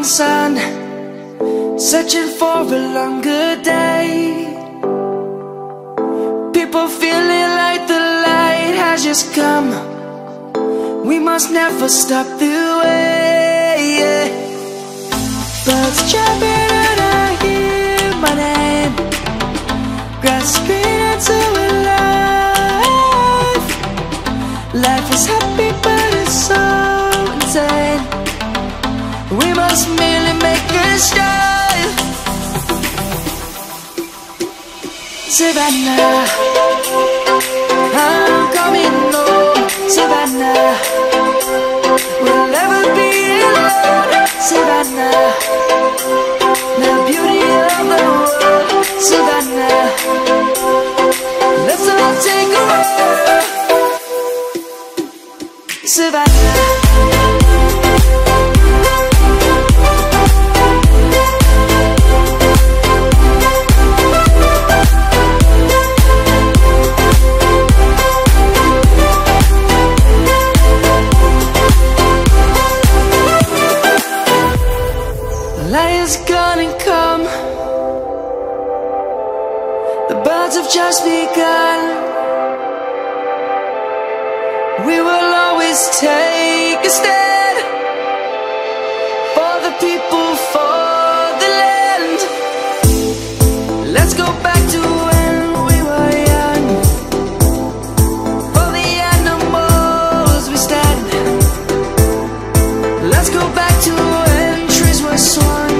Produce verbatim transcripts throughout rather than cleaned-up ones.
morning sun, searching for a longer day. People feeling like the light has just come. We must never stop the way, yeah. Birds jumping and I hear my name, grasping into a life. Life is happy but it's so insane. We must merely make a start. Savannah, I'm coming home. Savannah, we'll never be alone. Savannah, the beauty of the world. Savannah, let's all take a walk. Savannah, light is gonna come. The birds have just begun. We will always take a stand for the people, for the land. Let's go back to when we were young. For the animals we stand. Let's go back to when trees were swung,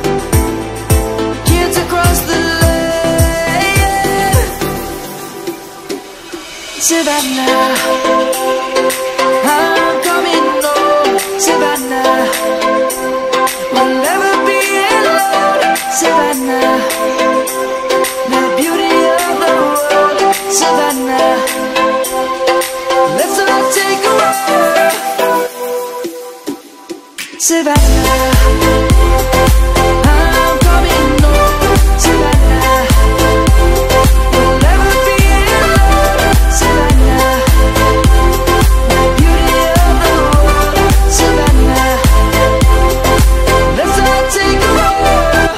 kids across the land. Savannah, I'm coming home. Savannah, we'll never be alone. Savannah, the beauty of the world. Savannah, let's all take a walk. Savannah, I'm coming home. Savannah, we'll never be alone. Savannah, the beauty of the world. Savannah, let's all take a walk.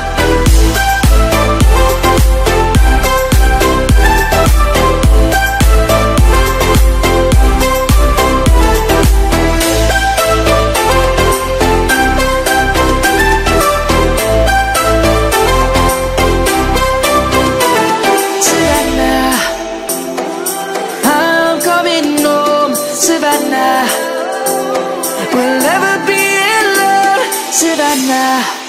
Savannah, I'm coming home. Savannah, we'll never be alone. Savannah.